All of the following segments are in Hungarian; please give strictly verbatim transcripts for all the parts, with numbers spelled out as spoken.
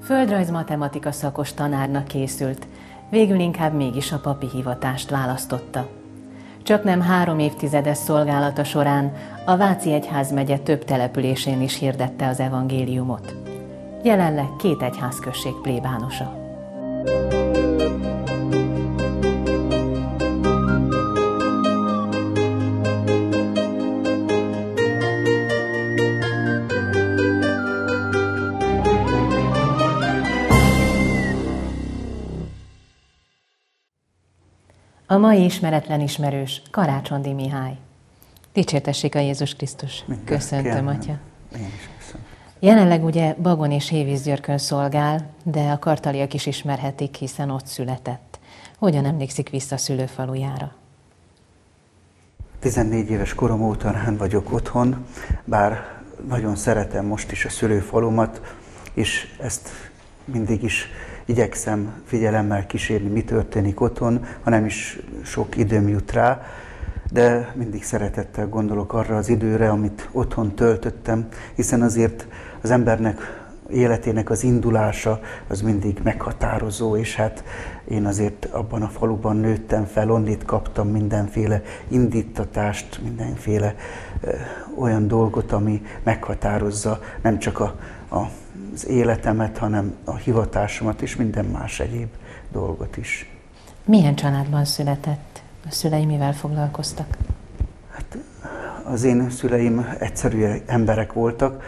Földrajz-matematika szakos tanárnak készült, végül inkább mégis a papi hivatást választotta. Csaknem három évtizedes szolgálata során a Váci egyházmegye több településén is hirdette az evangéliumot. Jelenleg két egyházközség plébánosa. A mai ismeretlen ismerős Karácsondi Mihály. Dicsértessék a Jézus Krisztus. Köszöntöm, Atya. Én is köszönöm. Jelenleg ugye Bagon és Hévízgyörkön szolgál, de a kartaliak is ismerhetik, hiszen ott született. Hogyan emlékszik vissza szülőfalujára? tizennégy éves korom óta rán vagyok otthon, bár nagyon szeretem most is a szülőfalumat, és ezt mindig is igyekszem figyelemmel kísérni, mi történik otthon, ha nem is sok időm jut rá, de mindig szeretettel gondolok arra az időre, amit otthon töltöttem, hiszen azért az embernek életének az indulása az mindig meghatározó, és hát én azért abban a faluban nőttem fel, onnét kaptam mindenféle indítatást, mindenféle ö, olyan dolgot, ami meghatározza nem csak a, a az életemet, hanem a hivatásomat és minden más egyéb dolgot is. Milyen családban született? A szülei mivel foglalkoztak? Hát az én szüleim egyszerű emberek voltak.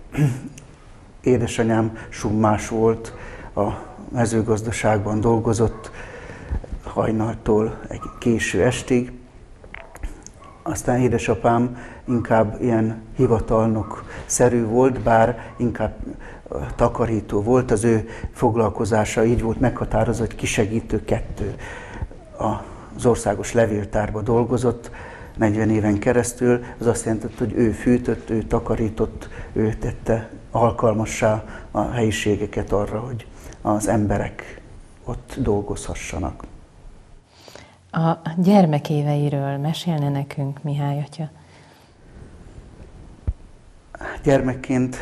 Édesanyám summás volt, a mezőgazdaságban dolgozott hajnaltól egy késő estig. Aztán édesapám inkább ilyen hivatalnok-szerű volt, bár inkább takarító volt, az ő foglalkozása így volt meghatározva, hogy kisegítő kettő. Az országos levéltárba dolgozott negyven éven keresztül, az azt jelenti, hogy ő fűtött, ő takarított, ő tette alkalmassá a helyiségeket arra, hogy az emberek ott dolgozhassanak. A gyermekéveiről mesélne nekünk, Mihály atya? Gyermekként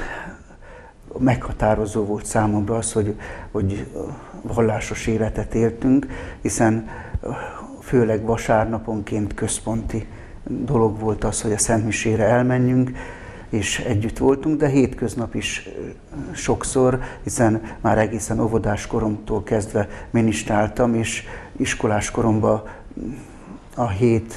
meghatározó volt számomra az, hogy, hogy vallásos életet éltünk, hiszen főleg vasárnaponként központi dolog volt az, hogy a szentmisére elmenjünk, és együtt voltunk, de hétköznap is sokszor, hiszen már egészen óvodás koromtól kezdve minisztráltam, és iskolás koromban a hét,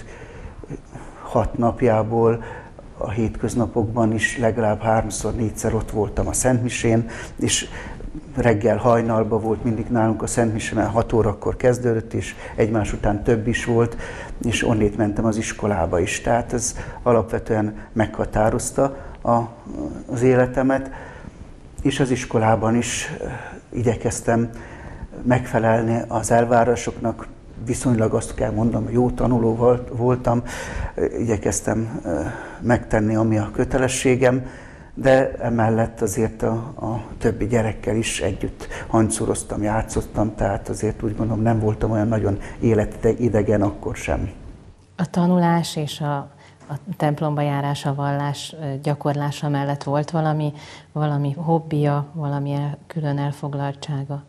hat napjából a hétköznapokban is legalább háromszor, négyszer ott voltam a szentmisén, és reggel hajnalban volt mindig nálunk a szentmise, mert hat órakor kezdődött, és egymás után több is volt, és onnét mentem az iskolába is. Tehát ez alapvetően meghatározta a, az életemet, és az iskolában is igyekeztem megfelelni az elvárásoknak. Viszonylag azt kell mondanom, hogy jó tanuló voltam, igyekeztem megtenni, ami a kötelességem, de emellett azért a, a többi gyerekkel is együtt hancuroztam, játszottam, tehát azért úgy gondolom nem voltam olyan nagyon életidegen akkor sem. A tanulás és a, a templomba járás, a vallás gyakorlása mellett volt valami, valami hobbija, valami el, külön elfoglaltsága?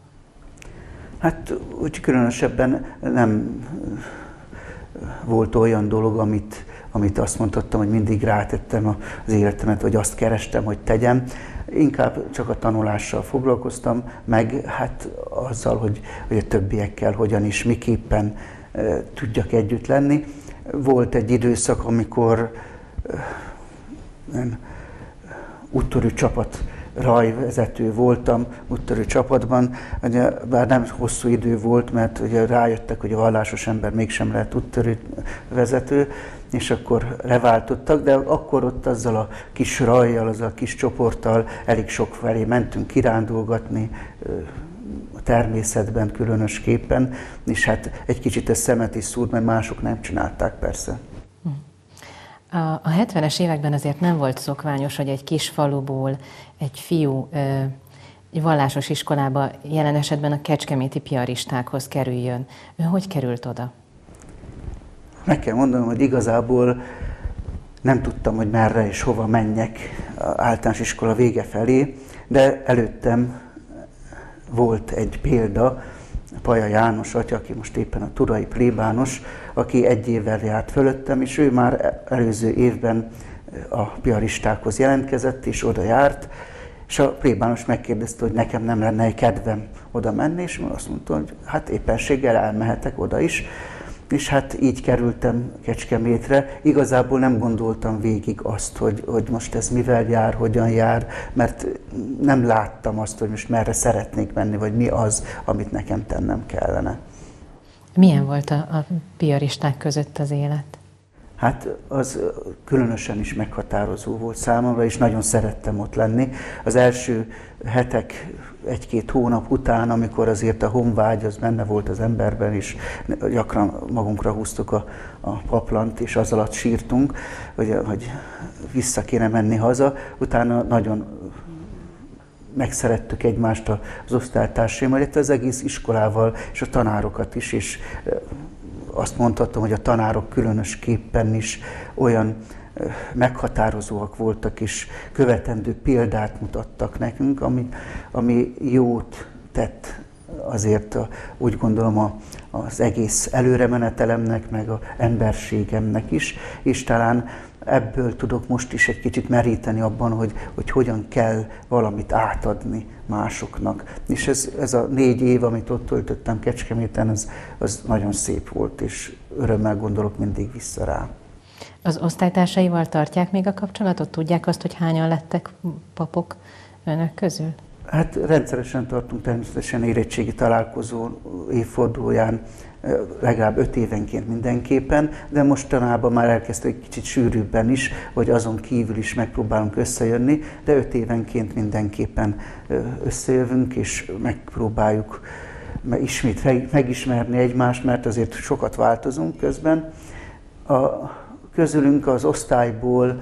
Hát úgy különösebben nem volt olyan dolog, amit, amit azt mondhattam, hogy mindig rátettem az életemet, vagy azt kerestem, hogy tegyem. Inkább csak a tanulással foglalkoztam, meg hát azzal, hogy, hogy a többiekkel hogyan is, miképpen e, tudjak együtt lenni. Volt egy időszak, amikor e, úttörő csapat rajvezető voltam, úttörő csapatban, ugye, bár nem hosszú idő volt, mert ugye rájöttek, hogy a vallásos ember mégsem lehet úttörő vezető, és akkor leváltottak, de akkor ott azzal a kis rajjal, azzal a kis csoporttal elég sok felé mentünk kirándulgatni, a természetben különösképpen, és hát egy kicsit ez szemet is szúrt, mert mások nem csinálták persze. A hetvenes években azért nem volt szokványos, hogy egy kis faluból egy fiú egy vallásos iskolába, jelen esetben a kecskeméti piaristákhoz kerüljön. Ő hogy került oda? Meg kell mondanom, hogy igazából nem tudtam, hogy merre és hova menjek az általános iskola vége felé, de előttem volt egy példa, Paja János atya, aki most éppen a turai plébános, aki egy évvel járt fölöttem, és ő már előző évben a piaristákhoz jelentkezett, és oda járt, és a plébános megkérdezte, hogy nekem nem lenne egy kedvem oda menni, és azt mondta, hogy hát éppenséggel elmehetek oda is. És hát így kerültem Kecskemétre. Igazából nem gondoltam végig azt, hogy, hogy most ez mivel jár, hogyan jár, mert nem láttam azt, hogy most merre szeretnék menni, vagy mi az, amit nekem tennem kellene. Milyen volt a, a piaristák között az élet? Hát az különösen is meghatározó volt számomra, és nagyon szerettem ott lenni. Az első hetek, egy-két hónap után, amikor azért a honvágy az benne volt az emberben, és gyakran magunkra húztuk a, a paplant, és az alatt sírtunk, hogy, hogy vissza kéne menni haza. Utána nagyon megszerettük egymást az osztálytársaimmal, illetve az egész iskolával, és a tanárokat is, és azt mondhatom, hogy a tanárok különösképpen is olyan meghatározóak voltak, és követendő példát mutattak nekünk, ami, ami jót tett azért a, úgy gondolom a, az egész előremenetelemnek, meg az emberségemnek is, és talán ebből tudok most is egy kicsit meríteni abban, hogy, hogy hogyan kell valamit átadni másoknak. És ez, ez a négy év, amit ott töltöttem Kecskeméten, az, az nagyon szép volt, és örömmel gondolok mindig vissza rá. Az osztálytársaival tartják még a kapcsolatot? Tudják azt, hogy hányan lettek papok önök közül? Hát rendszeresen tartunk természetesen érettségi találkozó évfordulóján, legalább öt évenként mindenképpen, de mostanában már elkezdtük egy kicsit sűrűbben is, hogy azon kívül is megpróbálunk összejönni, de öt évenként mindenképpen összejövünk, és megpróbáljuk ismét megismerni egymást, mert azért sokat változunk közben. A, közülünk az osztályból,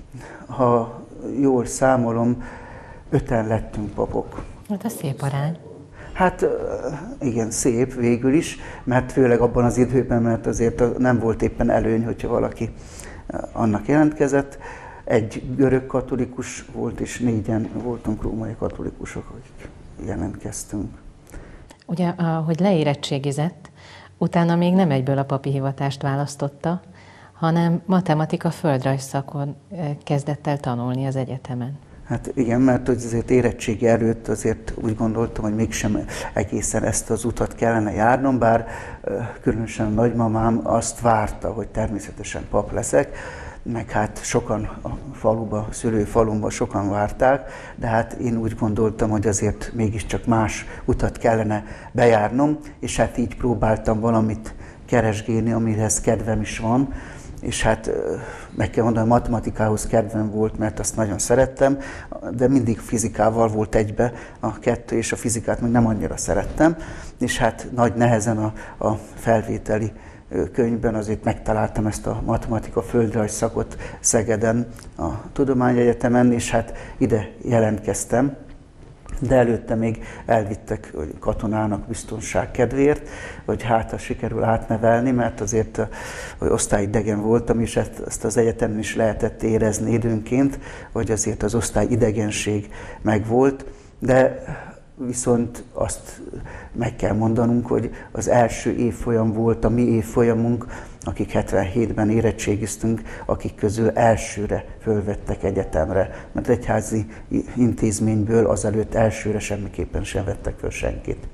ha jól számolom, öten lettünk papok. Hát ez szép arány. Hát igen, szép végül is, mert főleg abban az időben, mert azért nem volt éppen előny, hogyha valaki annak jelentkezett. Egy görög katolikus volt, és négyen voltunk római katolikusok, akik jelentkeztünk. Ugye, ahogy leérettségizett, utána még nem egyből a papi hivatást választotta, hanem matematika földrajz szakon kezdett el tanulni az egyetemen. Hát igen, mert azért érettségi előtt azért úgy gondoltam, hogy mégsem egészen ezt az utat kellene járnom, bár különösen a nagymamám azt várta, hogy természetesen pap leszek, meg hát sokan a faluba, szülőfalumba sokan várták, de hát én úgy gondoltam, hogy azért mégiscsak más utat kellene bejárnom, és hát így próbáltam valamit keresgélni, amihez kedvem is van, és hát meg kell mondani, a matematikához kedvem volt, mert azt nagyon szerettem, de mindig fizikával volt egybe a kettő, és a fizikát még nem annyira szerettem, és hát nagy nehezen a, a felvételi könyvben azért megtaláltam ezt a matematika földrajz szakot Szegeden, a Tudományegyetemen, és hát ide jelentkeztem. De előtte még elvittek katonának biztonság kedvéért, hogy hát ha sikerül átnevelni, mert azért hogy osztályidegen voltam, és ezt az egyetemen is lehetett érezni időnként, hogy azért az osztályidegenség megvolt, de viszont azt meg kell mondanunk, hogy az első évfolyam volt a mi évfolyamunk, akik hetvenhétben érettségiztünk, akik közül elsőre fölvettek egyetemre, mert egyházi intézményből azelőtt elsőre semmiképpen sem vettek föl senkit.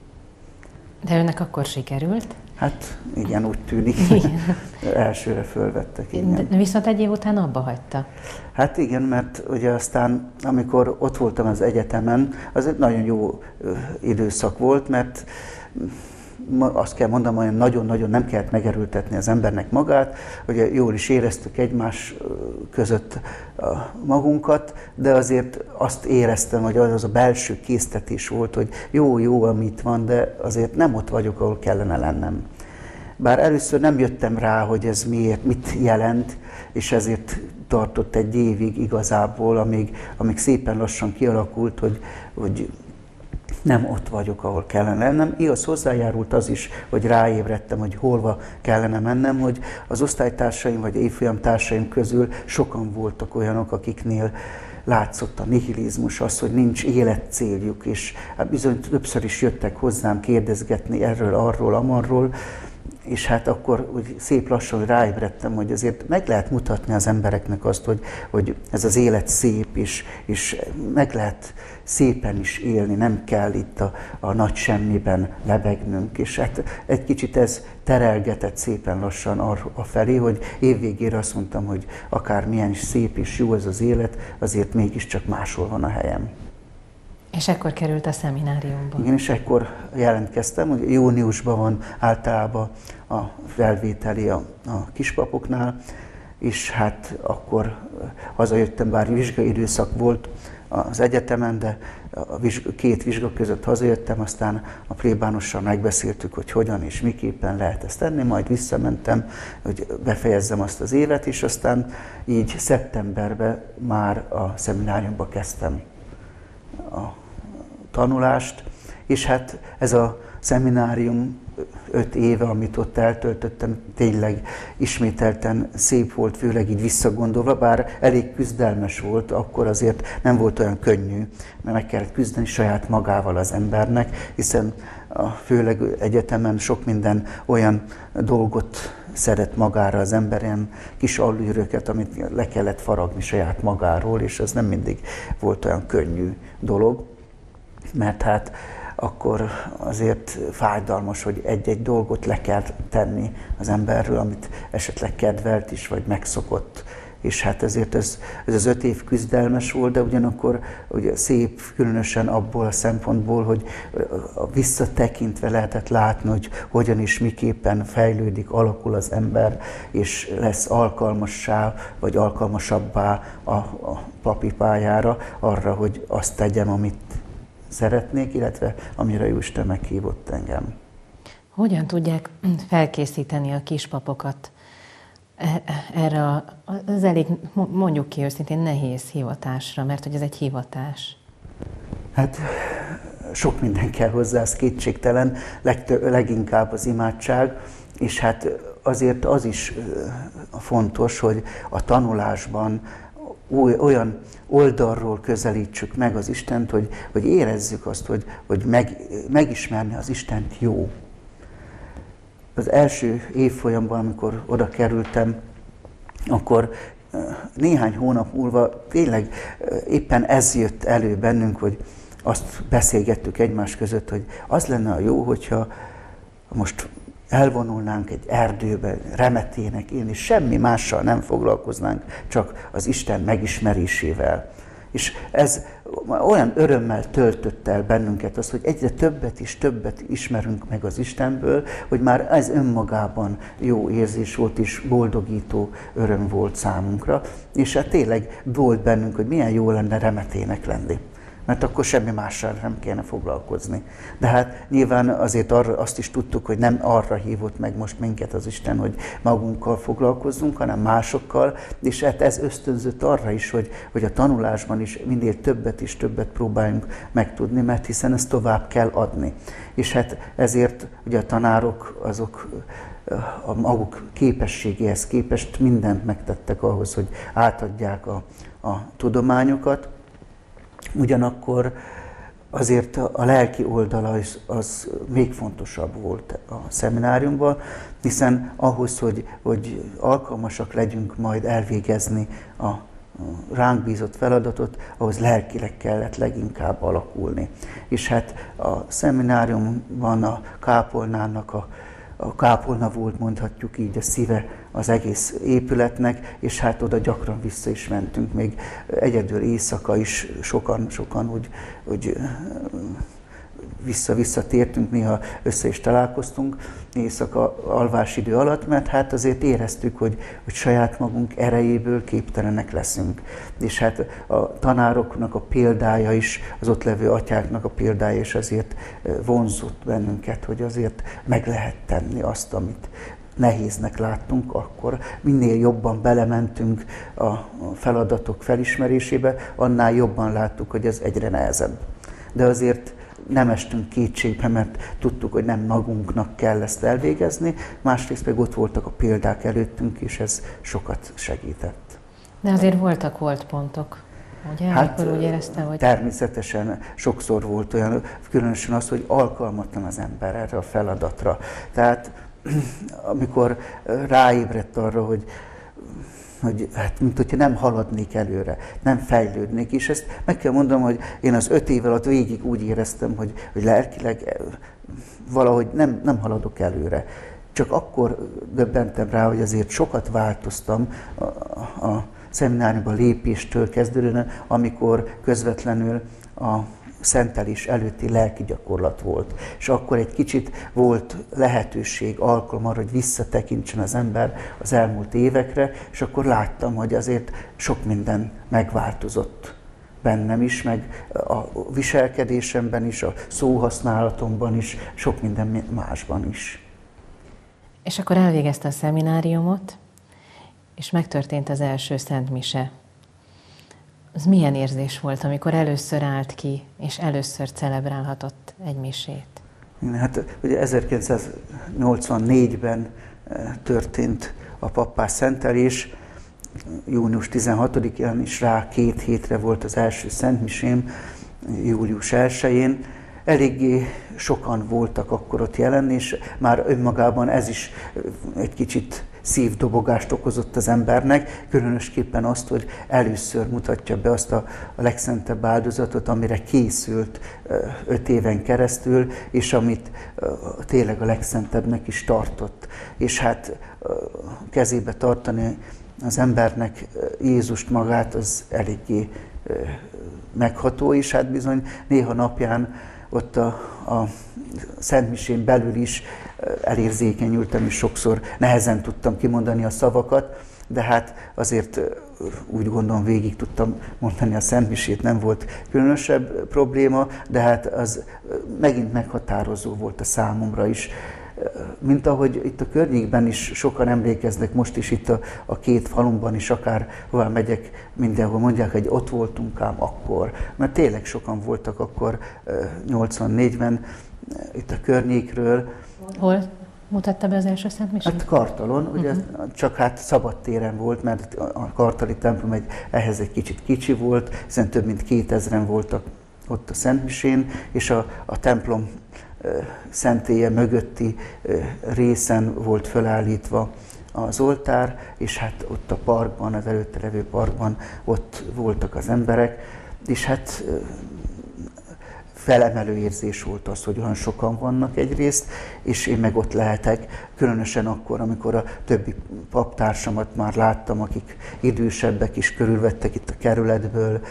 De önnek akkor sikerült? Hát igen, úgy tűnik, elsőre fölvettek. Igen. De viszont egy év után abba hagyta. Hát igen, mert ugye aztán, amikor ott voltam az egyetemen, az egy nagyon jó időszak volt, mert azt kell mondanom, hogy nagyon-nagyon nem kellett megerőltetni az embernek magát, hogy jól is éreztük egymás között magunkat, de azért azt éreztem, hogy az a belső késztetés volt, hogy jó-jó, amit van, de azért nem ott vagyok, ahol kellene lennem. Bár először nem jöttem rá, hogy ez miért, mit jelent, és ezért tartott egy évig igazából, amíg, amíg szépen lassan kialakult, hogy, hogy nem ott vagyok, ahol kellene lennem. Igaz, hozzájárult az is, hogy ráébredtem, hogy holva kellene mennem, hogy az osztálytársaim vagy évfolyam társaim közül sokan voltak olyanok, akiknél látszott a nihilizmus, az, hogy nincs életcéljuk, és hát bizony többször is jöttek hozzám kérdezgetni erről, arról, amarról, és hát akkor úgy szép lassan ráébredtem, hogy azért meg lehet mutatni az embereknek azt, hogy, hogy ez az élet szép, és, és meg lehet szépen is élni, nem kell itt a, a nagy semmiben lebegnünk. És hát egy kicsit ez terelgetett szépen lassan a felé, hogy évvégére azt mondtam, hogy akármilyen is szép és jó ez az élet, azért mégiscsak máshol van a helyem. És ekkor került a szemináriumba. Igen, és ekkor jelentkeztem, hogy júniusban van általában a felvételi a, a kispapoknál, és hát akkor hazajöttem, bár vizsgai időszak volt az egyetemen, de a vizsga, két vizsga között hazajöttem, aztán a plébánossal megbeszéltük, hogy hogyan és miképpen lehet ezt tenni, majd visszamentem, hogy befejezzem azt az évet, és aztán így szeptemberben már a szemináriumba kezdtem a tanulást, és hát ez a szeminárium öt éve, amit ott eltöltöttem, tényleg ismételten szép volt, főleg így visszagondolva, bár elég küzdelmes volt, akkor azért nem volt olyan könnyű, mert meg kellett küzdeni saját magával az embernek, hiszen a, főleg egyetemen sok minden olyan dolgot szeret magára az ember, ilyen kis allűröket, amit le kellett faragni saját magáról, és ez nem mindig volt olyan könnyű dolog, mert hát akkor azért fájdalmas, hogy egy-egy dolgot le kell tenni az emberről, amit esetleg kedvelt is, vagy megszokott. És hát ezért ez, ez az öt év küzdelmes volt, de ugyanakkor ugye szép, különösen abból a szempontból, hogy visszatekintve lehetett látni, hogy hogyan és miképpen fejlődik, alakul az ember, és lesz alkalmassá, vagy alkalmasabbá a, a papi pályára, arra, hogy azt tegyem, amit szeretnék, illetve amire Jóisten meghívott engem. Hogyan tudják felkészíteni a kispapokat erre az elég, mondjuk ki őszintén, nehéz hivatásra, mert hogy ez egy hivatás? Hát sok minden kell hozzá, ez kétségtelen, legtö- leginkább az imádság, és hát azért az is fontos, hogy a tanulásban olyan oldalról közelítsük meg az Istent, hogy, hogy érezzük azt, hogy, hogy meg, megismerni az Istent jó. Az első évfolyamban, amikor oda kerültem, akkor néhány hónap múlva tényleg éppen ez jött elő bennünk, hogy azt beszélgettük egymás között, hogy az lenne a jó, hogyha most elvonulnánk egy erdőbe, remetének élni, semmi mással nem foglalkoznánk, csak az Isten megismerésével. És ez olyan örömmel töltött el bennünket az, hogy egyre többet és többet ismerünk meg az Istenből, hogy már ez önmagában jó érzés volt és boldogító öröm volt számunkra. És hát tényleg volt bennünk, hogy milyen jó lenne remetének lenni. Mert akkor semmi mással nem kéne foglalkozni. De hát nyilván azért arra, azt is tudtuk, hogy nem arra hívott meg most minket az Isten, hogy magunkkal foglalkozzunk, hanem másokkal, és hát ez ösztönzött arra is, hogy, hogy a tanulásban is minél többet és többet próbáljunk megtudni, mert hiszen ezt tovább kell adni. És hát ezért ugye a tanárok azok a maguk képességéhez képest mindent megtettek ahhoz, hogy átadják a, a tudományokat. Ugyanakkor azért a lelki oldala az, az még fontosabb volt a szemináriumban, hiszen ahhoz, hogy, hogy alkalmasak legyünk majd elvégezni a, a ránk bízott feladatot, ahhoz lelkileg kellett leginkább alakulni. És hát a szemináriumban a kápolnának a A kápolna volt, mondhatjuk így, a szíve az egész épületnek, és hát oda gyakran vissza is mentünk, még egyedül éjszaka is sokan, sokan úgy, úgy vissza-vissza tértünk, néha össze is találkoztunk éjszaka alvásidő alatt, mert hát azért éreztük, hogy, hogy saját magunk erejéből képtelenek leszünk. És hát a tanároknak a példája is, az ott levő atyáknak a példája is azért vonzott bennünket, hogy azért meg lehet tenni azt, amit nehéznek láttunk, akkor minél jobban belementünk a feladatok felismerésébe, annál jobban láttuk, hogy ez egyre nehezebb. De azért nem estünk kétségbe, mert tudtuk, hogy nem magunknak kell ezt elvégezni, másrészt meg ott voltak a példák előttünk, és ez sokat segített. De azért voltak holtpontok, ugye? Hát amikor úgy érezte, hogy... természetesen sokszor volt olyan, különösen az, hogy alkalmatlan az ember erre a feladatra. Tehát amikor ráébredt arra, hogy hogy hát, mint hogyha nem haladnék előre, nem fejlődnék, és ezt meg kell mondanom, hogy én az öt év alatt végig úgy éreztem, hogy, hogy lelkileg valahogy nem, nem haladok előre. Csak akkor döbbentem rá, hogy azért sokat változtam a, a szemináriumban lépéstől kezdődően, amikor közvetlenül a szentelés előtti lelki gyakorlat volt. És akkor egy kicsit volt lehetőség, alkalom arra, hogy visszatekintsen az ember az elmúlt évekre, és akkor láttam, hogy azért sok minden megváltozott bennem is, meg a viselkedésemben is, a szóhasználatomban is, sok minden másban is. És akkor elvégezte a szemináriumot, és megtörtént az első szentmise. Az milyen érzés volt, amikor először állt ki, és először celebrálhatott egy misét? Hát ugye ezerkilencszáznyolcvannégyben történt a pappás szentelés, június tizenhatodikán is rá két hétre volt az első szentmisém, július elsején. Eléggé sokan voltak akkor ott jelen, és már önmagában ez is egy kicsit szívdobogást okozott az embernek, különösképpen azt, hogy először mutatja be azt a, a legszentebb áldozatot, amire készült öt éven keresztül, és amit tényleg a legszentebbnek is tartott. És hát kezébe tartani az embernek Jézust magát, az eléggé megható, és hát bizony néha napján ott a, a szentmisén belül is elérzékenyültem, és sokszor nehezen tudtam kimondani a szavakat, de hát azért úgy gondolom végig tudtam mondani a szentmisét, nem volt különösebb probléma, de hát az megint meghatározó volt a számomra is. Mint ahogy itt a környékben is sokan emlékeznek, most is itt a, a két falumban is, akár hová megyek, mindenhol mondják, hogy ott voltunk ám akkor. Mert tényleg sokan voltak akkor nyolcvannégyben itt a környékről. Hol mutatta be az első szentmisét? Hát Kartalon, uh-huh. ugye csak hát szabadtéren volt, mert a kartali templom egy, ehhez egy kicsit kicsi volt, hiszen több mint kétezren voltak ott a szentmisén, és a, a templom szentélye mögötti részen volt felállítva az oltár, és hát ott a parkban, az előtte levő parkban ott voltak az emberek, és hát felemelő érzés volt az, hogy olyan sokan vannak egyrészt, és én meg ott lehetek, különösen akkor, amikor a többi paptársamat már láttam, akik idősebbek is körülvettek itt a kerületből.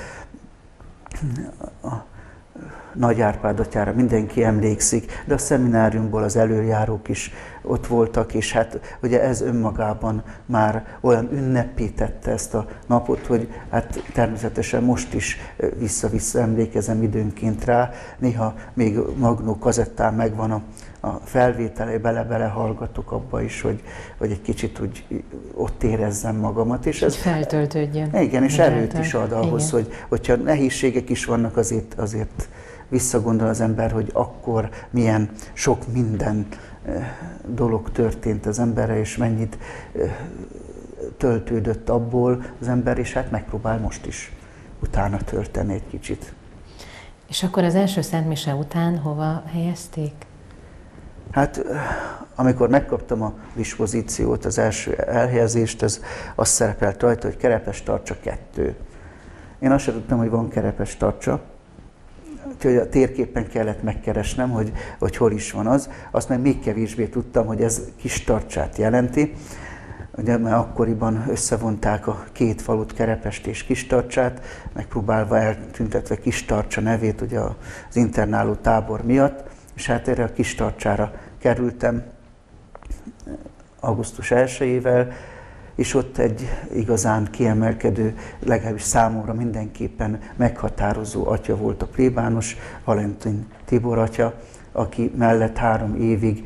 A Nagy Árpád atyára mindenki emlékszik, de a szemináriumból az előjárók is ott voltak, és hát ugye ez önmagában már olyan ünnepé tette ezt a napot, hogy hát természetesen most is vissza-vissza emlékezem időnként rá, néha még magnó kazettán megvan a, a felvétele, bele-bele hallgatok abba is, hogy, hogy egy kicsit úgy ott érezzem magamat. És ez feltöltődjön. Igen, és erőt is ad ahhoz, igen. hogy hogyha nehézségek is vannak, azért, azért visszagondol az ember, hogy akkor milyen sok minden dolog történt az emberre, és mennyit töltődött abból az ember, és hát megpróbál most is utána tölteni egy kicsit. És akkor az első szentmise után hova helyezték? Hát amikor megkaptam a dispozíciót, az első elhelyezést, az azt szerepelt rajta, hogy Kerepes Tarcsa kettő. Én azt sem tudtam, hogy van Kerepes Tarcsa, úgyhogy a térképen kellett megkeresnem, hogy, hogy hol is van az. Azt meg még kevésbé tudtam, hogy ez Kistarcsát jelenti. Ugye, mert akkoriban összevonták a két falut, Kerepest és Kistarcsát, megpróbálva eltüntetve Kistarcsa nevét ugye az internáló tábor miatt, és hát erre a Kistarcsára kerültem augusztus elsejével, és ott egy igazán kiemelkedő, legalábbis számomra mindenképpen meghatározó atya volt a plébános, Valentin Tibor atya, aki mellett három évig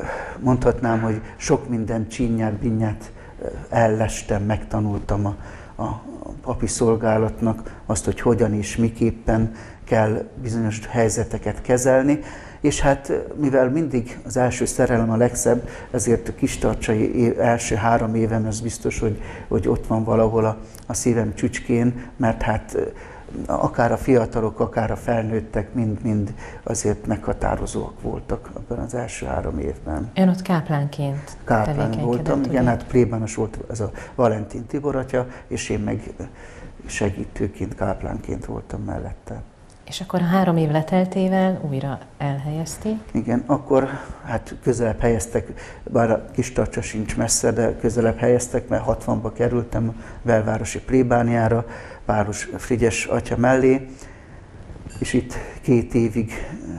mondhatnám, hogy sok minden csínyát, binnyát ellestem, megtanultam a, a papi szolgálatnak azt, hogy hogyan és miképpen kell bizonyos helyzeteket kezelni. És hát mivel mindig az első szerelem a legszebb, ezért a kistarcsai első három évem az biztos, hogy, hogy ott van valahol a, a szívem csücskén, mert hát akár a fiatalok, akár a felnőttek mind-mind azért meghatározóak voltak abban az első három évben. Ön ott káplánként Káplán voltam, igen, hát plébános volt ez a Valentin Tibor atya, és én meg segítőként, káplánként voltam mellette. És akkor a három év leteltével újra elhelyezték? Igen, akkor hát közelebb helyeztek, bár a Kistarcsa sincs messze, de közelebb helyeztek, mert hatvanba kerültem a belvárosi plébániára, Páros Frigyes atya mellé, és itt két évig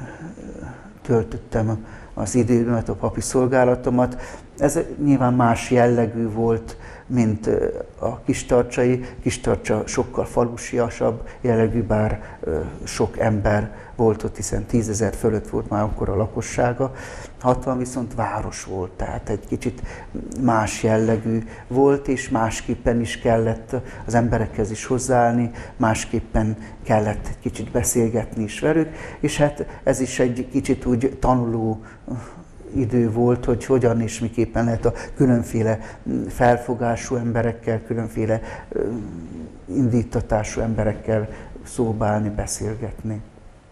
töltöttem az időmet, a papi szolgálatomat. Ez nyilván más jellegű volt, mint a kistarcsai. Kistarcsa sokkal falusiasabb jellegű, bár sok ember volt ott, hiszen tízezer fölött volt már akkor a lakossága. hatvan viszont város volt, tehát egy kicsit más jellegű volt, és másképpen is kellett az emberekhez is hozzáállni, másképpen kellett egy kicsit beszélgetni is velük, és hát ez is egy kicsit úgy tanuló idő volt, hogy hogyan és miképpen lehet a különféle felfogású emberekkel, különféle indítatású emberekkel szóbálni, beszélgetni.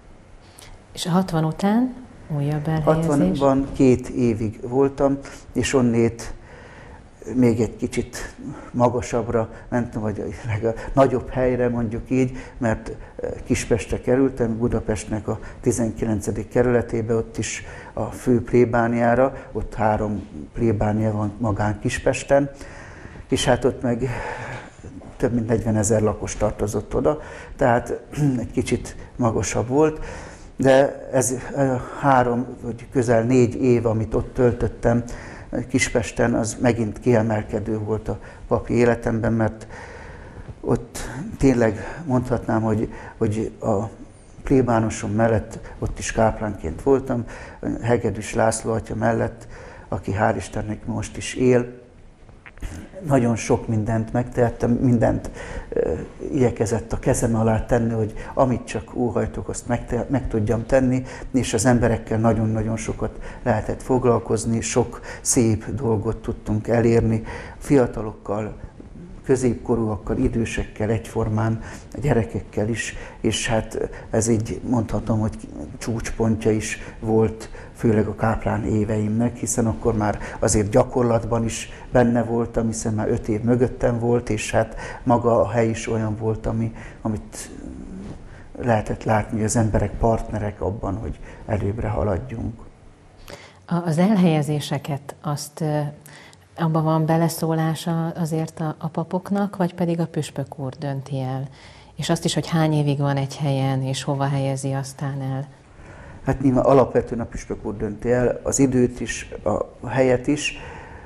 És a hatvan után újabb elhelyezés? hatvanban két évig voltam, és onnét még egy kicsit magasabbra mentem, vagy a nagyobb helyre mondjuk így, mert Kispestre kerültem, Budapestnek a tizenkilencedik kerületébe, ott is a fő plébániára, ott három plébánia van magán Kispesten, és hát ott meg több mint negyvenezer lakos tartozott oda, tehát egy kicsit magasabb volt, de ez három vagy közel négy év, amit ott töltöttem Kispesten, az megint kiemelkedő volt a papi életemben, mert ott tényleg mondhatnám, hogy, hogy a plébánosom mellett ott is káplánként voltam, Hegedűs László atya mellett, aki hál' Istennek most is él. Nagyon sok mindent megtehettem, mindent uh, igyekezett a kezem alá tenni, hogy amit csak óhajtok, azt meg, meg tudjam tenni, és az emberekkel nagyon-nagyon sokat lehetett foglalkozni, sok szép dolgot tudtunk elérni, fiatalokkal, középkorúakkal, idősekkel egyformán, gyerekekkel is, és hát ez így mondhatom, hogy csúcspontja is volt, főleg a káplán éveimnek, hiszen akkor már azért gyakorlatban is benne voltam, hiszen már öt év mögöttem volt, és hát maga a hely is olyan volt, ami, amit lehetett látni, hogy az emberek partnerek abban, hogy előbbre haladjunk. Az elhelyezéseket azt abban van beleszólása azért a, a papoknak, vagy pedig a püspök úr dönti el? És azt is, hogy hány évig van egy helyen, és hova helyezi aztán el? Hát nyilván alapvetően a püspök úr dönti el, az időt is, a helyet is.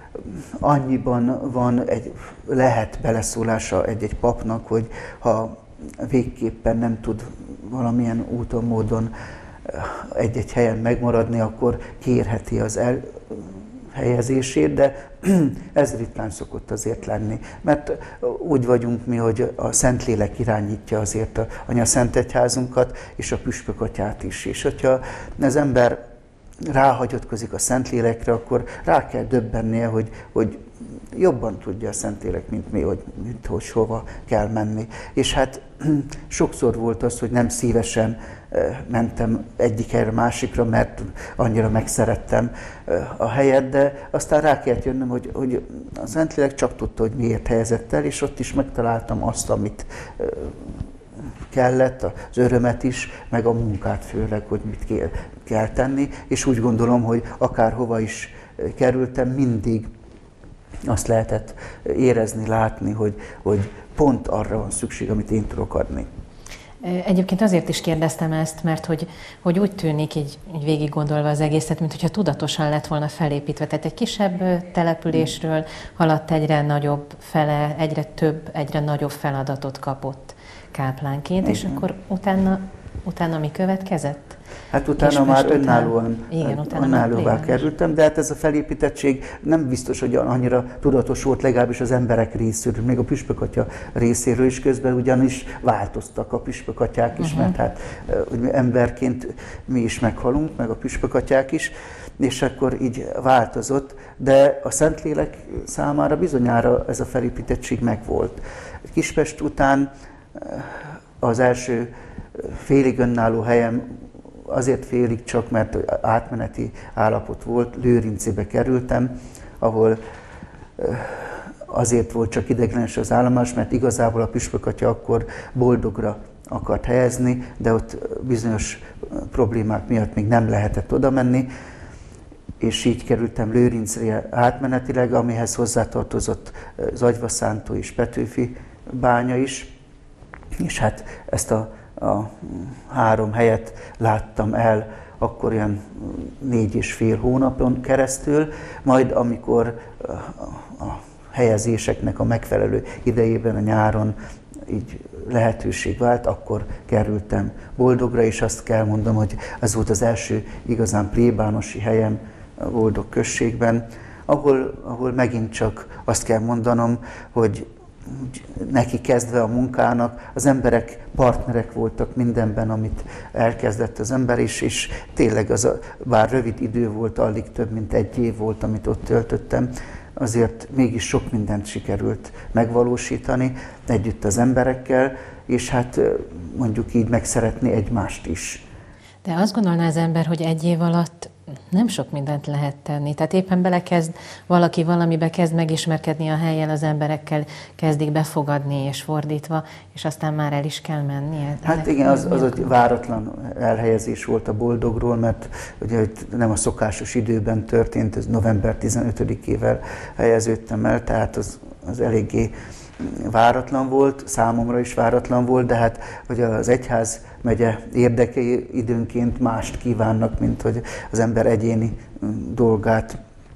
Annyiban van, egy, lehet beleszólása egy-egy papnak, hogy ha végképpen nem tud valamilyen úton, módon egy-egy helyen megmaradni, akkor kérheti az el, helyezését, de ez ritkán szokott azért lenni, mert úgy vagyunk mi, hogy a Szentlélek irányítja azért a Anyaszentegyházunkat és a püspökatyát is, és hogyha az ember ráhagyatkozik a Szentlélekre, akkor rá kell döbbennie, hogy, hogy jobban tudja a Szentlélek, mint mi, hogy, mint hogy hova kell menni. És hát sokszor volt az, hogy nem szívesen mentem egyik helyre másikra, mert annyira megszerettem a helyet, de aztán rá kellett jönnöm, hogy, hogy a Szentlélek csak tudta, hogy miért helyezett el, és ott is megtaláltam azt, amit kellett, az örömet is, meg a munkát főleg, hogy mit kell, kell tenni, és úgy gondolom, hogy akárhova is kerültem, mindig azt lehetett érezni, látni, hogy, hogy pont arra van szükség, amit én tudok adni. Egyébként azért is kérdeztem ezt, mert hogy, hogy úgy tűnik, így, így végig gondolva az egészet, mint hogyha tudatosan lett volna felépítve. Tehát egy kisebb településről haladt egyre nagyobb fele, egyre több, egyre nagyobb feladatot kapott káplánként, igen. És akkor utána Utána mi következett? Hát utána Kispest már önállóan, igen, utána önállóvá kerültem, de hát ez a felépítettség nem biztos, hogy annyira tudatos volt, legalábbis az emberek részéről, még a püspökatya részéről is, közben ugyanis változtak a püspökatyák is, uh-huh. mert hát hogy emberként mi is meghalunk, meg a püspökatyák is, és akkor így változott, de a Szentlélek számára bizonyára ez a felépítettség megvolt. Kispest után az első félig önálló helyem, azért félig csak, mert átmeneti állapot volt, Lőrincébe kerültem, ahol azért volt csak ideiglenes az állomás, mert igazából a püspökatya akkor Boldogra akart helyezni, de ott bizonyos problémák miatt még nem lehetett oda menni, és így kerültem Lőrincre átmenetileg, amihez hozzátartozott Zagyvaszántó és Petőfi bánya is, és hát ezt a a három helyet láttam el akkor olyan négy és fél hónapon keresztül, majd amikor a helyezéseknek a megfelelő idejében, a nyáron így lehetőség vált, akkor kerültem Boldogra, és azt kell mondom, hogy ez volt az első igazán plébánosi helyem Boldog községben, ahol, ahol megint csak azt kell mondanom, hogy neki kezdve a munkának, az emberek partnerek voltak mindenben, amit elkezdett az ember is, és tényleg az a, bár rövid idő volt, alig több mint egy év volt, amit ott töltöttem, azért mégis sok mindent sikerült megvalósítani együtt az emberekkel, és hát mondjuk így megszeretni egymást is. De azt gondolná az ember, hogy egy év alatt nem sok mindent lehet tenni. Tehát éppen belekezd valaki valamibe, kezd megismerkedni a helyen, az emberekkel kezdik befogadni és fordítva, és aztán már el is kell mennie. Hát ennek igen, az, az egy váratlan elhelyezés volt a Boldogról, mert ugye nem a szokásos időben történt, ez november tizenötödikével helyeződtem el, tehát az, az eléggé váratlan volt, számomra is váratlan volt, de hát hogy az egyház megye érdekei időnként mást kívánnak, mint hogy az ember egyéni dolgát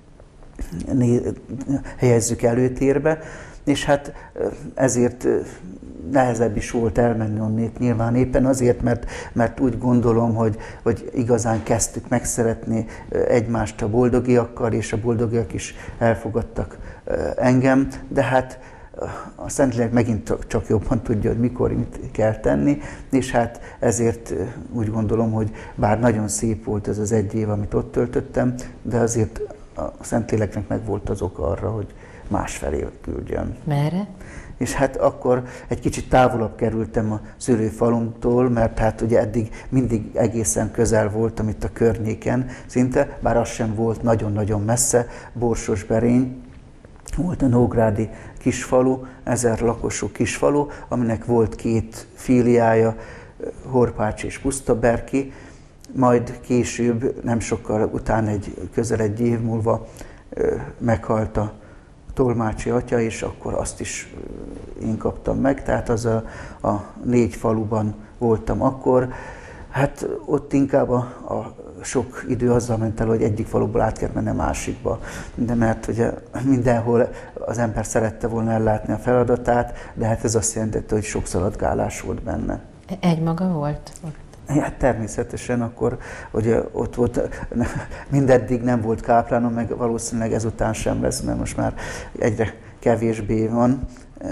helyezzük előtérbe, és hát ezért nehezebb is volt elmenni onnét nyilván éppen azért, mert, mert úgy gondolom, hogy, hogy igazán kezdtük megszeretni egymást a boldogiakkal, és a boldogiak is elfogadtak engem, de hát a Szentlélek megint csak jobban tudja, hogy mikor mit kell tenni, és hát ezért úgy gondolom, hogy bár nagyon szép volt ez az egy év, amit ott töltöttem, de azért a Szentléleknek meg volt az oka arra, hogy másfelé küldjön. Merre? És hát akkor egy kicsit távolabb kerültem a szülőfalumtól, mert hát ugye eddig mindig egészen közel voltam itt a környéken szinte, bár az sem volt nagyon-nagyon messze, Borsosberény, volt a nógrádi kisfalu, ezer lakosú kisfalu, aminek volt két filiája, Horpács és Pusztaberki, majd később, nem sokkal után, egy, közel egy év múlva meghalt a Tolmácsi atya, és akkor azt is én kaptam meg, tehát az a, a négy faluban voltam akkor. Hát ott inkább a, a sok idő azzal ment el, hogy egyik faluból át kellett menni a másikba, de mert ugye mindenhol az ember szerette volna ellátni a feladatát, de hát ez azt jelentette, hogy sok szaladgálás volt benne. Egy maga volt? Hát természetesen akkor, hogy ott volt, mindeddig nem volt káplánom, meg valószínűleg ezután sem lesz, mert most már egyre kevésbé van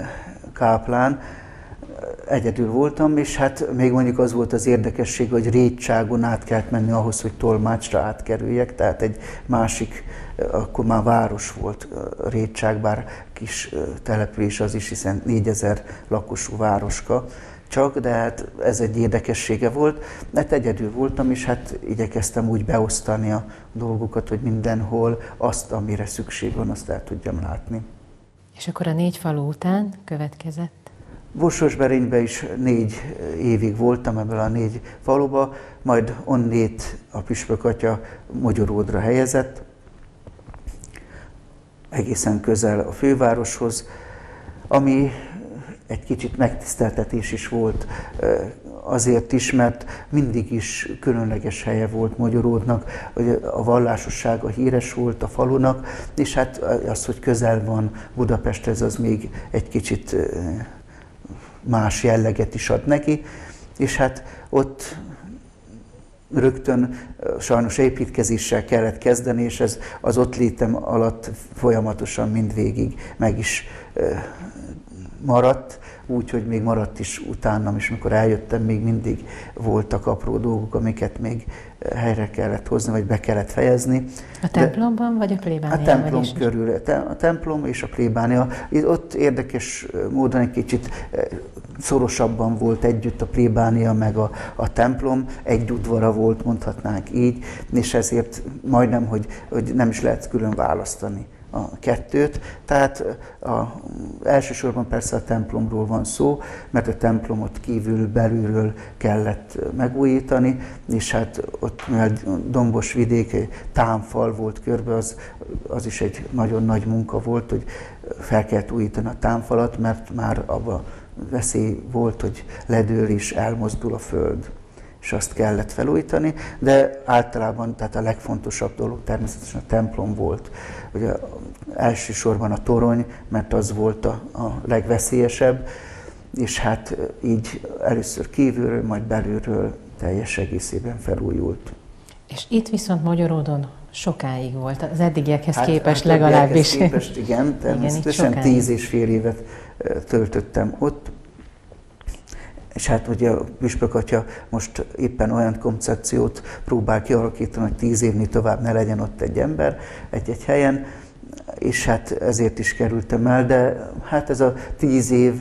káplán. Egyedül voltam, és hát még mondjuk az volt az érdekesség, hogy Rétságon át kellett menni ahhoz, hogy Tolmácsra átkerüljek, tehát egy másik, akkor már város volt Rétság, bár kis település az is, hiszen négyezer lakosú városka csak, de hát ez egy érdekessége volt. Hát egyedül voltam, és hát igyekeztem úgy beosztani a dolgokat, hogy mindenhol azt, amire szükség van, azt el tudjam látni. És akkor a négy falu után következett? Borsosberényben is négy évig voltam ebből a négy faluba, majd onnét a püspökatya Mogyoródra helyezett, egészen közel a fővároshoz, ami egy kicsit megtiszteltetés is volt azért is, mert mindig is különleges helye volt Mogyoródnak, hogy a vallásossága híres volt a falunak, és hát az, hogy közel van Budapesthez, az még egy kicsit más jelleget is ad neki, és hát ott rögtön sajnos építkezéssel kellett kezdeni, és ez az ott létem alatt folyamatosan mindvégig meg is maradt, úgyhogy még maradt is utánam, és amikor eljöttem, még mindig voltak apró dolgok, amiket még helyre kellett hozni, vagy be kellett fejezni. A templomban, De, vagy a plébánia? A templom körül, a templom és a plébánia. Ott érdekes módon egy kicsit szorosabban volt együtt a plébánia meg a, a templom, egy udvara volt, mondhatnánk így, és ezért majdnem, hogy, hogy nem is lehet külön választani a kettőt. Tehát a, elsősorban persze a templomról van szó, mert a templomot kívül, belülről kellett megújítani, és hát ott, mivel dombos vidék, támfal volt körbe, az, az is egy nagyon nagy munka volt, hogy fel kellett újítani a támfalat, mert már abban veszély volt, hogy ledől és elmozdul a föld, és azt kellett felújítani, de általában tehát a legfontosabb dolog természetesen a templom volt. Ugye elsősorban a torony, mert az volt a, a legveszélyesebb, és hát így először kívülről, majd belülről teljes egészében felújult. És itt viszont Magyaródon sokáig volt, az eddigiekhez hát, képest hát legalábbis. Képest, igen, természetesen igen, tíz és fél évet töltöttem ott. És hát ugye a Püspök atya most éppen olyan koncepciót próbál kialakítani, hogy tíz évnél tovább ne legyen ott egy ember egy-egy helyen, és hát ezért is kerültem el, de hát ez a tíz év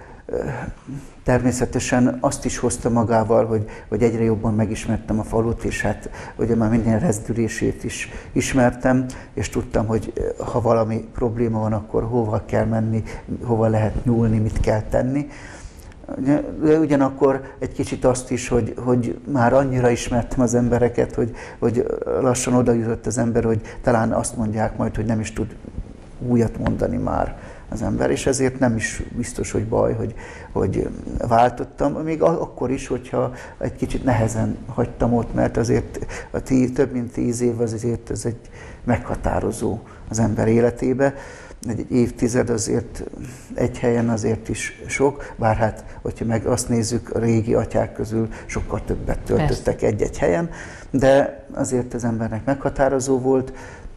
természetesen azt is hozta magával, hogy, hogy egyre jobban megismertem a falut, és hát ugye már minden rezdülését is ismertem, és tudtam, hogy ha valami probléma van, akkor hova kell menni, hova lehet nyúlni, mit kell tenni. De ugyanakkor egy kicsit azt is, hogy, hogy már annyira ismertem az embereket, hogy, hogy lassan oda jutott az ember, hogy talán azt mondják majd, hogy nem is tud újat mondani már az ember, és ezért nem is biztos, hogy baj, hogy, hogy váltottam, még akkor is, hogyha egy kicsit nehezen hagytam ott, mert azért a tí, több mint tíz év azért ez egy meghatározó az ember életébe. Egy évtized azért egy helyen azért is sok, bár hát, hogyha meg azt nézzük, a régi atyák közül sokkal többet töltöttek egy-egy helyen, de azért az embernek meghatározó volt,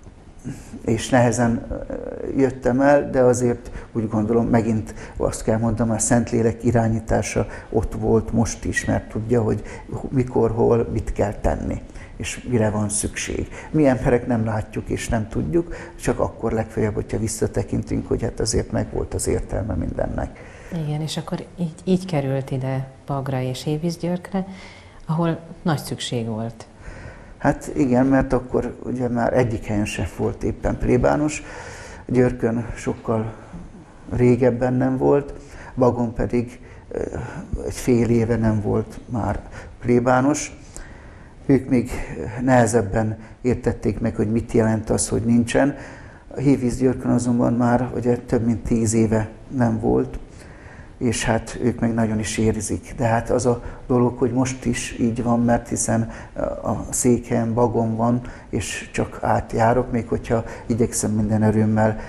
és nehezen jöttem el, de azért úgy gondolom, megint azt kell mondanom, a Szentlélek irányítása ott volt most is, mert tudja, hogy mikor, hol, mit kell tenni, és mire van szükség. Mi emberek nem látjuk és nem tudjuk, csak akkor legfeljebb, hogyha visszatekintünk, hogy hát azért meg volt az értelme mindennek. Igen, és akkor így, így került ide Pagra és Hévízgyörkre, ahol nagy szükség volt. Hát igen, mert akkor ugye már egyik helyen sem volt éppen plébános, Györkön sokkal régebben nem volt, Bagon pedig egy fél éve nem volt már plébános. Ők még nehezebben értették meg, hogy mit jelent az, hogy nincsen. A Hévízgyörkön azonban már ugye több mint tíz éve nem volt, és hát ők meg nagyon is érzik. De hát az a dolog, hogy most is így van, mert hiszen a székhelyen Bagon van, és csak átjárok, még hogyha igyekszem minden erőmmel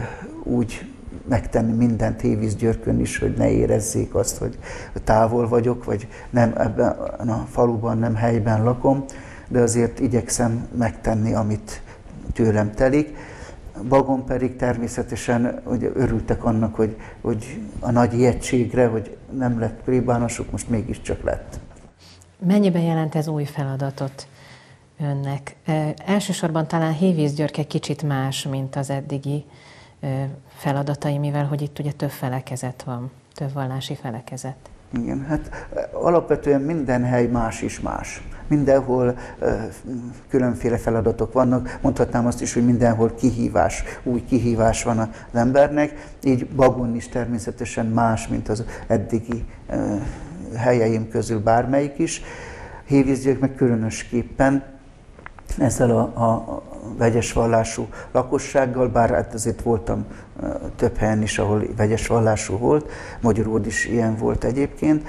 úgy megtenni mindent Hévízgyörkön is, hogy ne érezzék azt, hogy távol vagyok, vagy nem ebben a faluban, nem helyben lakom, de azért igyekszem megtenni, amit tőlem telik. Bagon pedig természetesen hogy örültek annak, hogy, hogy a nagy ijegységre, hogy nem lett plébánosuk, most mégiscsak lett. Mennyiben jelent ez új feladatot önnek? E, elsősorban talán Hévízgyörk egy kicsit más, mint az eddigi e, feladatai, mivel hogy itt ugye több felekezet van, több vallási felekezet. Igen, hát alapvetően minden hely más is más. Mindenhol uh, különféle feladatok vannak, mondhatnám azt is, hogy mindenhol kihívás, új kihívás van az embernek, így Bagon is természetesen más, mint az eddigi uh, helyeim közül bármelyik is. Hévízgyörk meg különösképpen ezzel a, a vegyes vallású lakossággal, bár hát azért voltam uh, több helyen is, ahol vegyes vallású volt, Magyaród is ilyen volt egyébként,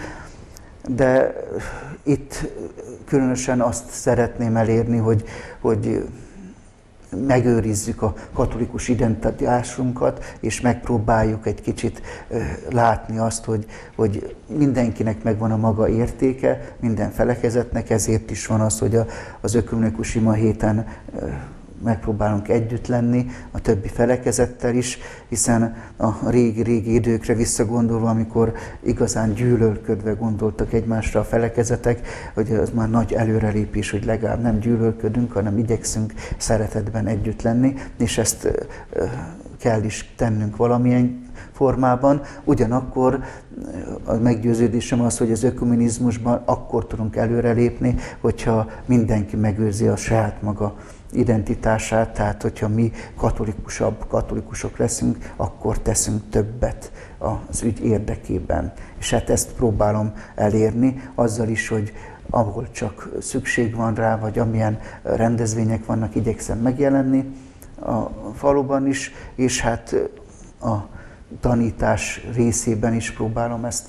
de itt különösen azt szeretném elérni, hogy, hogy megőrizzük a katolikus identitásunkat, és megpróbáljuk egy kicsit látni azt, hogy, hogy mindenkinek megvan a maga értéke, minden felekezetnek, ezért is van az, hogy a, az ökumenikus ima héten megpróbálunk együtt lenni a többi felekezettel is, hiszen a régi-régi időkre visszagondolva, amikor igazán gyűlölködve gondoltak egymásra a felekezetek, hogy az már nagy előrelépés, hogy legalább nem gyűlölködünk, hanem igyekszünk szeretetben együtt lenni, és ezt kell is tennünk valamilyen formában. Ugyanakkor a meggyőződésem az, hogy az ökumenizmusban akkor tudunk előrelépni, hogyha mindenki megőrzi a saját maga identitását, tehát hogyha mi katolikusabb katolikusok leszünk, akkor teszünk többet az ügy érdekében. És hát ezt próbálom elérni azzal is, hogy ahol csak szükség van rá, vagy amilyen rendezvények vannak, igyekszem megjelenni a faluban is, és hát a tanítás részében is próbálom ezt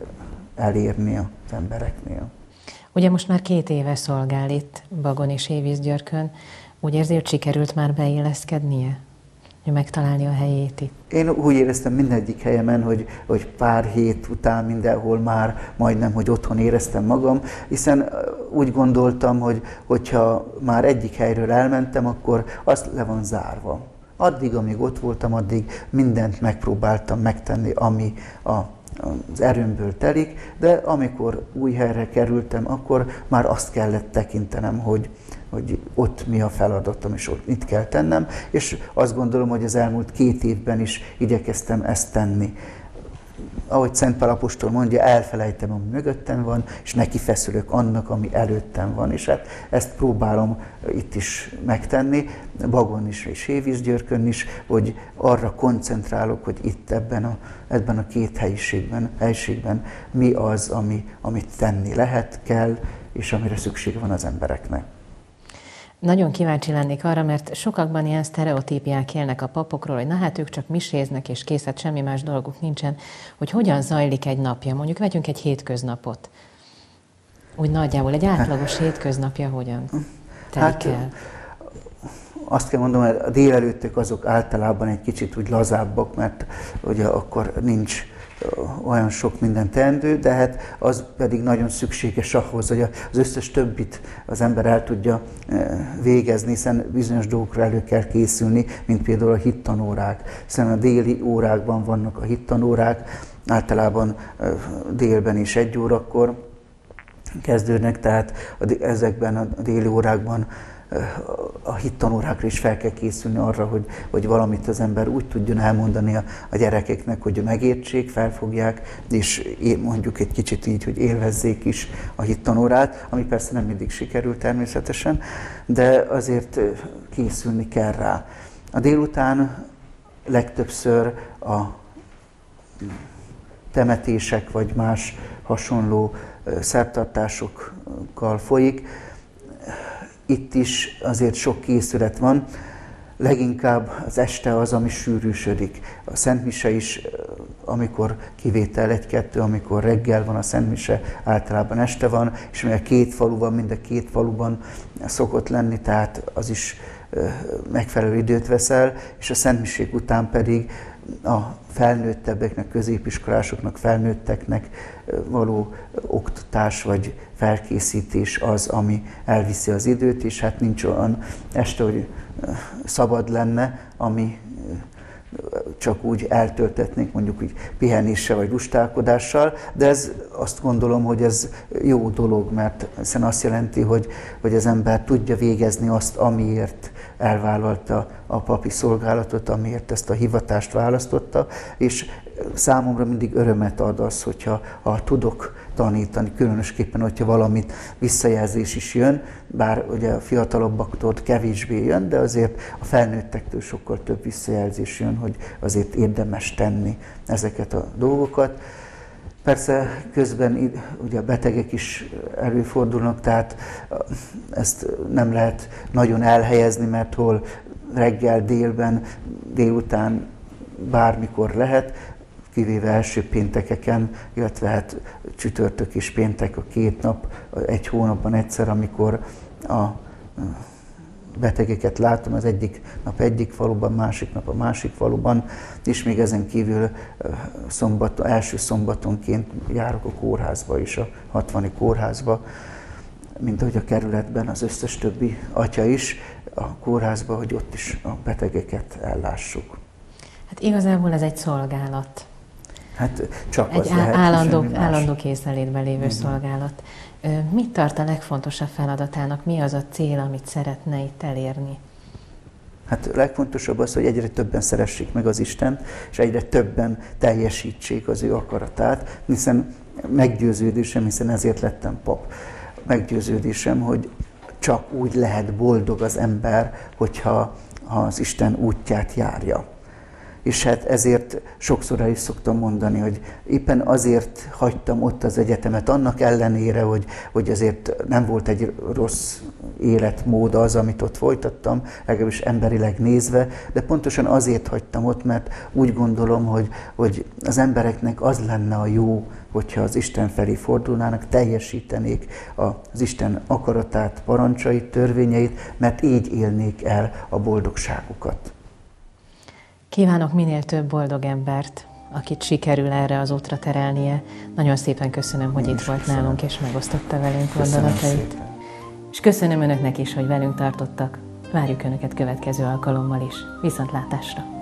elérni az embereknél. Ugye most már két éve szolgál itt Bagon és Hévízgyörkön. Úgy érzi, hogy sikerült már beilleszkednie? Hogy megtalálni a helyét itt? Én úgy éreztem mindegyik helyemen, hogy, hogy pár hét után mindenhol már majdnem, hogy otthon éreztem magam, hiszen úgy gondoltam, hogy hogyha már egyik helyről elmentem, akkor az le van zárva. Addig, amíg ott voltam, addig mindent megpróbáltam megtenni, ami a az erőmből telik, de amikor új helyre kerültem, akkor már azt kellett tekintenem, hogy, hogy ott mi a feladatom, és ott mit kell tennem, és azt gondolom, hogy az elmúlt két évben is igyekeztem ezt tenni. Ahogy Szent Pál apostol mondja, elfelejtem, ami mögöttem van, és neki feszülök annak, ami előttem van. És hát ezt próbálom itt is megtenni, Bagon is és Hévízgyörkön is, hogy arra koncentrálok, hogy itt ebben a, ebben a két helyiségben, helyiségben mi az, ami, amit tenni lehet, kell, és amire szükség van az embereknek. Nagyon kíváncsi lennék arra, mert sokakban ilyen sztereotípiák élnek a papokról, hogy na hát ők csak miséznek, és kész, hát semmi más dolguk nincsen, hogy hogyan zajlik egy napja. Mondjuk vegyünk egy hétköznapot. Úgy nagyjából egy átlagos hétköznapja hogyan telik hát, el? Azt kell mondanom, hogy a délelőttök azok általában egy kicsit úgy lazábbak, mert ugye akkor nincs olyan sok minden teendő, de hát az pedig nagyon szükséges ahhoz, hogy az összes többit az ember el tudja végezni, hiszen bizonyos dolgokra elő kell készülni, mint például a hittanórák. Hiszen a déli órákban vannak a hittanórák, általában délben is egy órakor kezdődnek, tehát ezekben a déli órákban a hittanórákra is fel kell készülni arra, hogy, hogy valamit az ember úgy tudjon elmondani a, a gyerekeknek, hogy megértsék, felfogják, és mondjuk egy kicsit így, hogy élvezzék is a hittanórát, ami persze nem mindig sikerül természetesen, de azért készülni kell rá. A délután legtöbbször a temetések vagy más hasonló szertartásokkal folyik. Itt is azért sok készület van, leginkább az este az, ami sűrűsödik. A szentmise is, amikor kivétel egy-kettő, amikor reggel van a szentmise, általában este van, és mivel két falu van, mind a két faluban szokott lenni, tehát az is megfelelő időt veszel, és a szentmisék után pedig a felnőttebbeknek, középiskolásoknak, felnőtteknek való oktatás vagy felkészítés az, ami elviszi az időt, és hát nincs olyan este, hogy szabad lenne, ami csak úgy eltöltetnénk, mondjuk úgy pihenéssel vagy lustálkodással, de ez azt gondolom, hogy ez jó dolog, mert hiszen azt jelenti, hogy, hogy az ember tudja végezni azt, amiért elvállalta a papi szolgálatot, amiért ezt a hivatást választotta, és számomra mindig örömet ad az, hogyha ha tudok tanítani, különösképpen, hogyha valamit visszajelzés is jön, bár ugye a fiatalabbaktól kevésbé jön, de azért a felnőttektől sokkal több visszajelzés jön, hogy azért érdemes tenni ezeket a dolgokat. Persze közben ugye a betegek is előfordulnak, tehát ezt nem lehet nagyon elhelyezni, mert hol reggel, délben, délután bármikor lehet, kivéve első péntekeken, illetve hát csütörtök és péntek a két nap, egy hónapban egyszer, amikor a betegeket látom, az egyik nap egyik faluban, másik nap a másik faluban, és még ezen kívül szombat, első szombatonként járok a kórházba is, a hatvani kórházba, mint ahogy a kerületben az összes többi atya is, a kórházba, hogy ott is a betegeket ellássuk. Hát igazából ez egy szolgálat. Hát csak egy az lehet, állandó, állandó készenlétben lévő Igen. szolgálat. Mit tart a legfontosabb feladatának? Mi az a cél, amit szeretne itt elérni? Hát a legfontosabb az, hogy egyre többen szeressék meg az Istent, és egyre többen teljesítsék az ő akaratát, hiszen meggyőződésem, hiszen ezért lettem pap, meggyőződésem, hogy csak úgy lehet boldog az ember, hogyha az Isten útját járja. És hát ezért sokszor el is szoktam mondani, hogy éppen azért hagytam ott az egyetemet, annak ellenére, hogy, hogy azért nem volt egy rossz életmód az, amit ott folytattam, legalábbis emberileg nézve, de pontosan azért hagytam ott, mert úgy gondolom, hogy, hogy az embereknek az lenne a jó, hogyha az Isten felé fordulnának, teljesítenék az Isten akaratát, parancsait, törvényeit, mert így élnék el a boldogságukat. Kívánok minél több boldog embert, akit sikerül erre az útra terelnie. Nagyon szépen köszönöm, hogy itt volt köszönöm. nálunk, és megosztotta velünk gondolatait. És köszönöm Önöknek is, hogy velünk tartottak. Várjuk Önöket következő alkalommal is. Viszontlátásra!